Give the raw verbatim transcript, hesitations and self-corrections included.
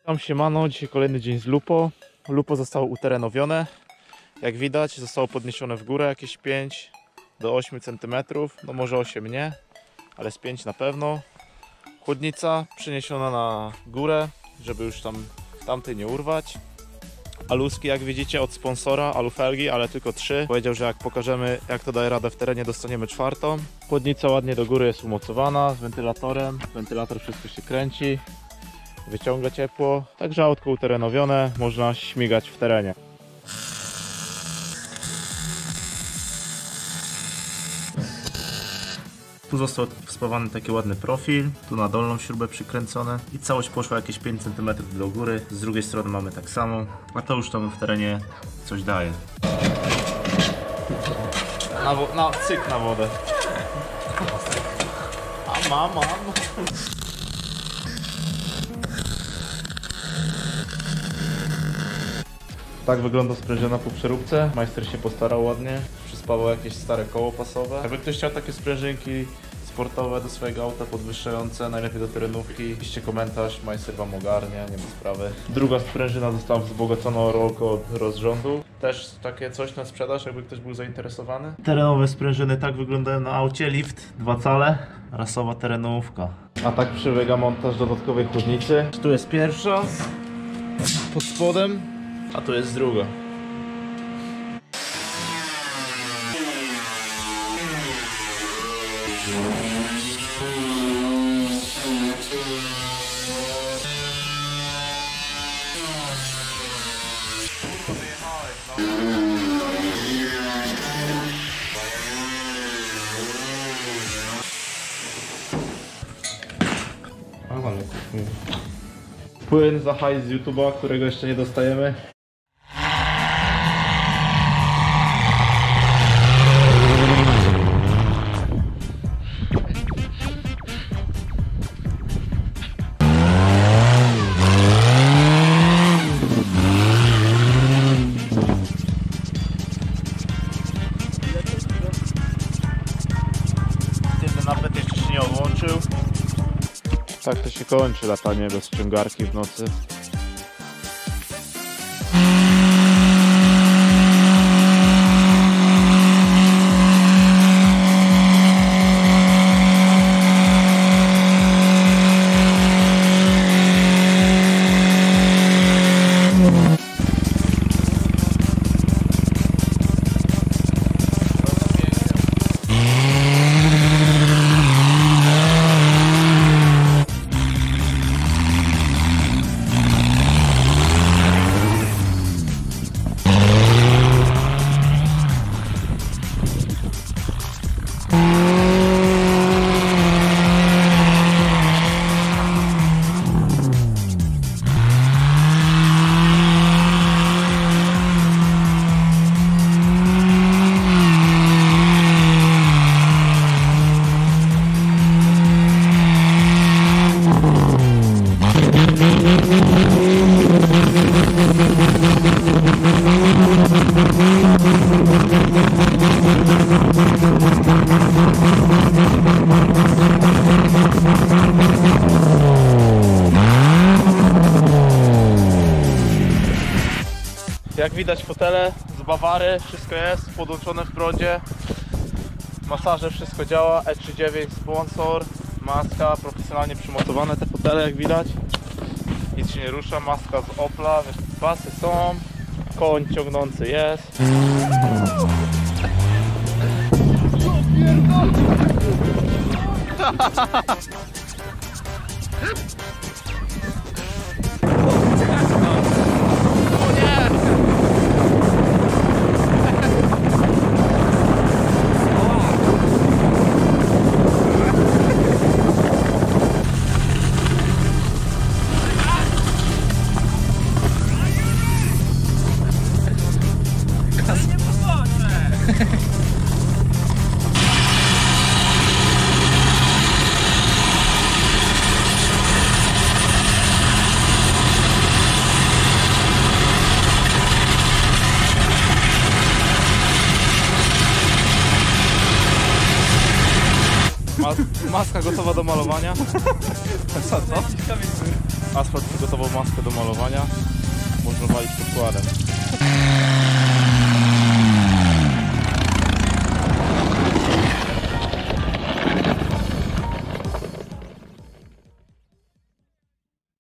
Tam siemano, dzisiaj kolejny dzień z Lupo. Lupo zostało uterenowione. Jak widać, zostało podniesione w górę jakieś pięć do ośmiu centymetrów. No może osiem nie, ale z pięć na pewno. Chłodnica przeniesiona na górę, żeby już tam tamtej nie urwać. Aluski, jak widzicie, od sponsora, alufelgi, ale tylko trzy. Powiedział, że jak pokażemy, jak to daje radę w terenie, dostaniemy czwartą. Chłodnica ładnie do góry jest umocowana z wentylatorem. Wentylator, wszystko się kręci, wyciąga ciepło. Także autko uterenowione, można śmigać w terenie. Tu został spawany taki ładny profil, tu na dolną śrubę przykręcone i całość poszła jakieś pięć centymetrów do góry. Z drugiej strony mamy tak samo, a to już tam w terenie coś daje. Na, na cyk na wodę. A mam, mam. Tak wygląda sprężyna po przeróbce. Majster się postarał ładnie. Przyspawał jakieś stare koło pasowe. Jakby ktoś chciał takie sprężynki sportowe do swojego auta, podwyższające, najlepiej do terenówki, piszcie komentarz, majster wam ogarnia, nie ma sprawy. Druga sprężyna została wzbogacona o rolkę od rozrządu. Też takie coś na sprzedaż, jakby ktoś był zainteresowany. Terenowe sprężyny tak wyglądają na aucie. Lift dwa cale, rasowa terenówka. A tak przebiega montaż dodatkowej chłodnicy. Tu jest pierwsza, pod spodem, a tu jest druga. Płyn za hajs z YouTube'a, którego jeszcze nie dostajemy. Tylny napęd jeszcze się nie odłączył. Tak to się kończy latanie bez ściągarki w nocy. Jak widać, fotele z Bawary, wszystko jest podłączone w prądzie. Masaże, wszystko działa. E trzydzieści dziewięć sponsor, maska, profesjonalnie przymocowane te fotele, jak widać. Nic się nie rusza, maska z Opla, pasy są, koń ciągnący jest. Maska gotowa do malowania. Co, co? Asfalt przygotował maskę do malowania. Można walić podkładem.